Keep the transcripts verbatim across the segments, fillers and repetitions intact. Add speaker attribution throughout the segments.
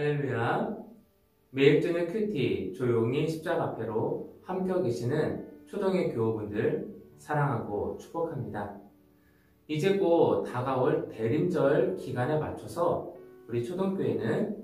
Speaker 1: 할렐루야. 매일 저녁 큐티 조용히 십자가 앞에로 함께 계시는 초등의 교우분들 사랑하고 축복합니다. 이제 곧 다가올 대림절 기간에 맞춰서 우리 초등교회는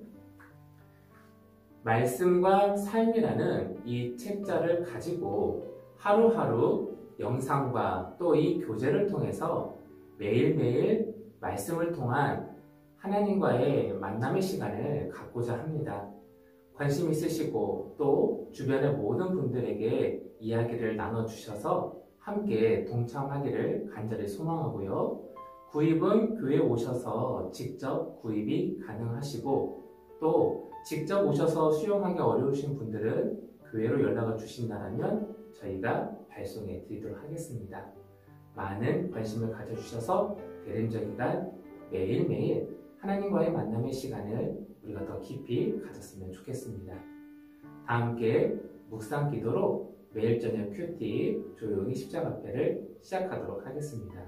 Speaker 1: 말씀과 삶이라는 이 책자를 가지고 하루하루 영상과 또 이 교재를 통해서 매일매일 말씀을 통한 하나님과의 만남의 시간을 갖고자 합니다. 관심 있으시고 또 주변의 모든 분들에게 이야기를 나눠주셔서 함께 동참하기를 간절히 소망하고요. 구입은 교회에 오셔서 직접 구입이 가능하시고 또 직접 오셔서 수용하기 어려우신 분들은 교회로 연락을 주신다면 저희가 발송해 드리도록 하겠습니다. 많은 관심을 가져주셔서 대림절 기간 매일매일 하나님과의 만남의 시간을 우리가 더 깊이 가졌으면 좋겠습니다. 다 함께 묵상 기도로 매일 저녁 큐티 조용히 십자가 앞에를 시작하도록 하겠습니다.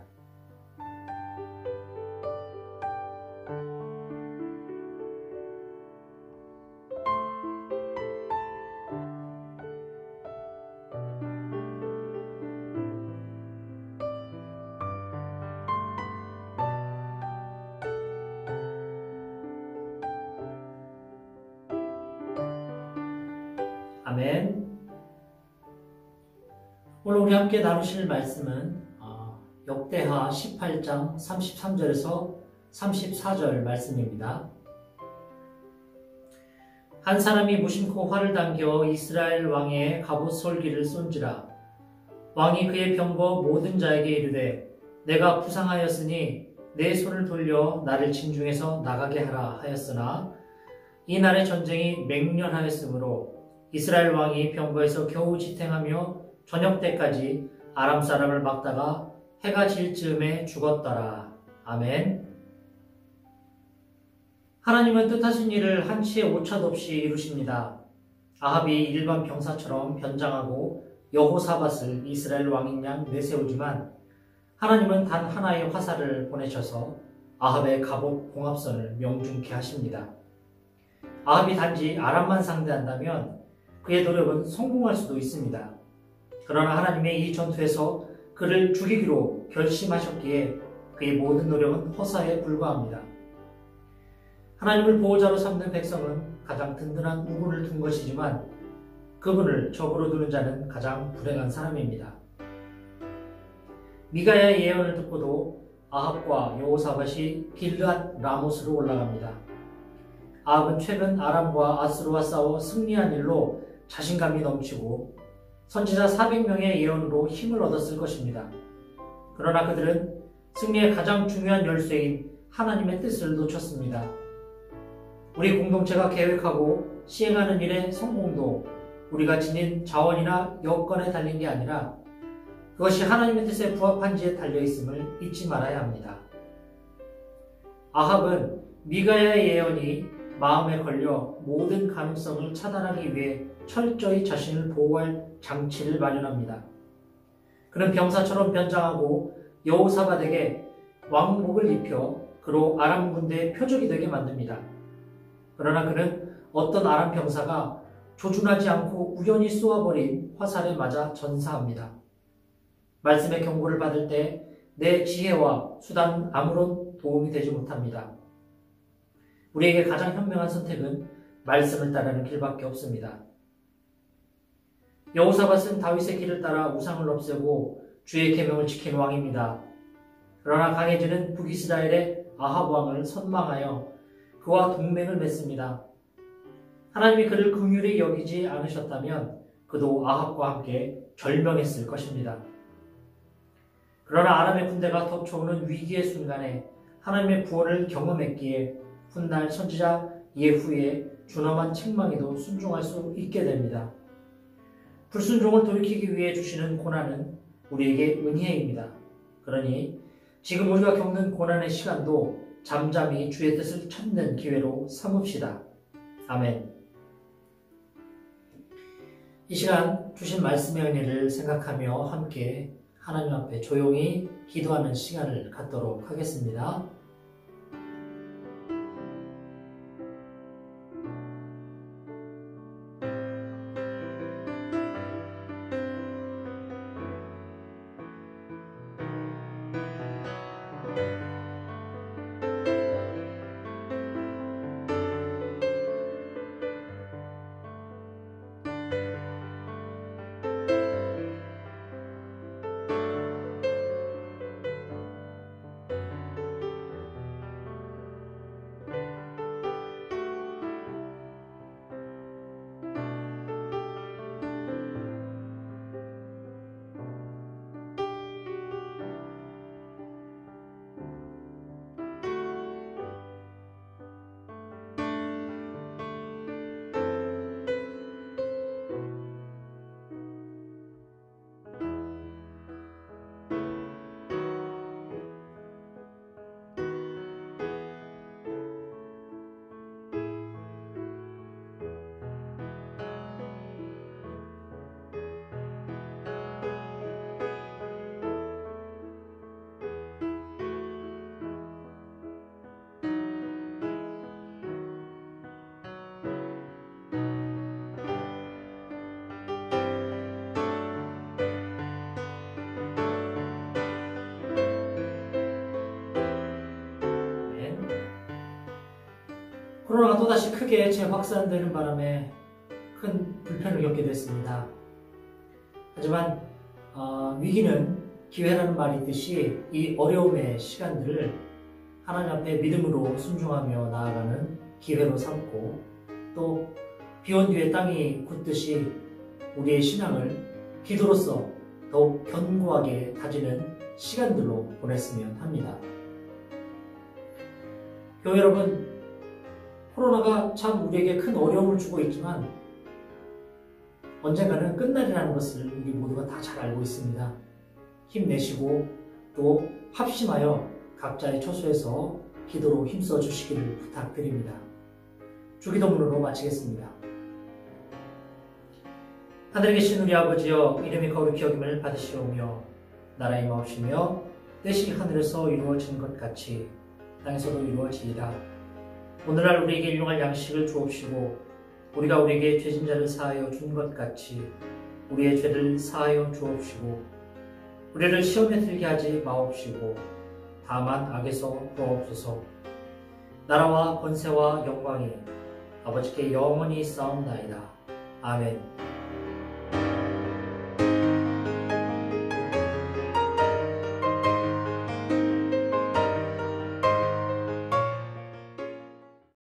Speaker 2: 아멘. 오늘 우리 함께 나누실 말씀은 역대하 십팔 장 삼십삼 절에서 삼십사 절 말씀입니다. 한 사람이 무심코 활을 당겨 이스라엘 왕의 갑옷 솔기를 쏜지라. 왕이 그의 병거 모든 자에게 이르되 내가 부상하였으니 내 손을 돌려 나를 진중에서 나가게 하라 하였으나 이 날의 전쟁이 맹렬하였으므로 이스라엘 왕이 병거에서 겨우 지탱하며 저녁 때까지 아람 사람을 막다가 해가 질 즈음에 죽었더라. 아멘. 하나님은 뜻하신 일을 한치의 오차도 없이 이루십니다. 아합이 일반 병사처럼 변장하고 여호사밧을 이스라엘 왕인 양 내세우지만 하나님은 단 하나의 화살을 보내셔서 아합의 갑옷 공합선을 명중케 하십니다. 아합이 단지 아람만 상대한다면 그의 노력은 성공할 수도 있습니다. 그러나 하나님의 이 전투에서 그를 죽이기로 결심하셨기에 그의 모든 노력은 허사에 불과합니다. 하나님을 보호자로 삼는 백성은 가장 든든한 우군을 둔 것이지만 그분을 적으로 두는 자는 가장 불행한 사람입니다. 미가야의 예언을 듣고도 아합과 여호사밧이 길르앗 라못으로 올라갑니다. 아합은 최근 아람과 아수르와 싸워 승리한 일로 자신감이 넘치고 선지자 사백 명의 예언으로 힘을 얻었을 것입니다. 그러나 그들은 승리의 가장 중요한 열쇠인 하나님의 뜻을 놓쳤습니다. 우리 공동체가 계획하고 시행하는 일의 성공도 우리가 지닌 자원이나 여건에 달린 게 아니라 그것이 하나님의 뜻에 부합한지에 달려있음을 잊지 말아야 합니다. 아합은 미가야의 예언이 마음에 걸려 모든 가능성을 차단하기 위해 철저히 자신을 보호할 장치를 마련합니다. 그는 병사처럼 변장하고 여호사밧에게 왕복을 입혀 그로 아람 군대의 표적이 되게 만듭니다. 그러나 그는 어떤 아람 병사가 조준하지 않고 우연히 쏘아버린 화살에 맞아 전사합니다. 말씀의 경고를 받을 때 내 지혜와 수단은 아무런 도움이 되지 못합니다. 우리에게 가장 현명한 선택은 말씀을 따르는 길밖에 없습니다. 여호사밧은 다윗의 길을 따라 우상을 없애고 주의 계명을 지킨 왕입니다. 그러나 강해지는 북이스라엘의 아합 왕을 선망하여 그와 동맹을 맺습니다. 하나님이 그를 긍휼히 여기지 않으셨다면 그도 아합과 함께 절명했을 것입니다. 그러나 아람의 군대가 덮쳐오는 위기의 순간에 하나님의 구원을 경험했기에 훗날 선지자 예후의 준엄한 책망에도 순종할 수 있게 됩니다. 불순종을 돌이키기 위해 주시는 고난은 우리에게 은혜입니다. 그러니 지금 우리가 겪는 고난의 시간도 잠잠히 주의 뜻을 찾는 기회로 삼읍시다. 아멘. 이 시간 주신 말씀의 은혜를 생각하며 함께 하나님 앞에 조용히 기도하는 시간을 갖도록 하겠습니다. 코로나가 또다시 크게 재확산되는 바람에 큰 불편을 겪게 됐습니다. 하지만 어, 위기는 기회라는 말이 있듯이 이 어려움의 시간들을 하나님 앞에 믿음으로 순종하며 나아가는 기회로 삼고, 또 비온 뒤에 땅이 굳듯이 우리의 신앙을 기도로서 더욱 견고하게 다지는 시간들로 보냈으면 합니다. 교회 여러분, 코로나가 참 우리에게 큰 어려움을 주고 있지만 언젠가는 끝날이라는 것을 우리 모두가 다 잘 알고 있습니다. 힘내시고 또 합심하여 각자의 처소에서 기도로 힘써 주시기를 부탁드립니다. 주기도문으로 마치겠습니다. 하늘에 계신 우리 아버지여, 이름이 거룩히 여김을 받으시오며 나라의 마옵시며 뜻이 하늘에서 이루어지는 것 같이 땅에서도 이루어지이다. 오늘날 우리에게 일용할 양식을 주옵시고, 우리가 우리에게 죄진 자를 사하여 준 것 같이 우리의 죄를 사하여 주옵시고, 우리를 시험에 들게 하지 마옵시고 다만 악에서 구하옵소서. 나라와 권세와 영광이 아버지께 영원히 싸움나이다. 아멘.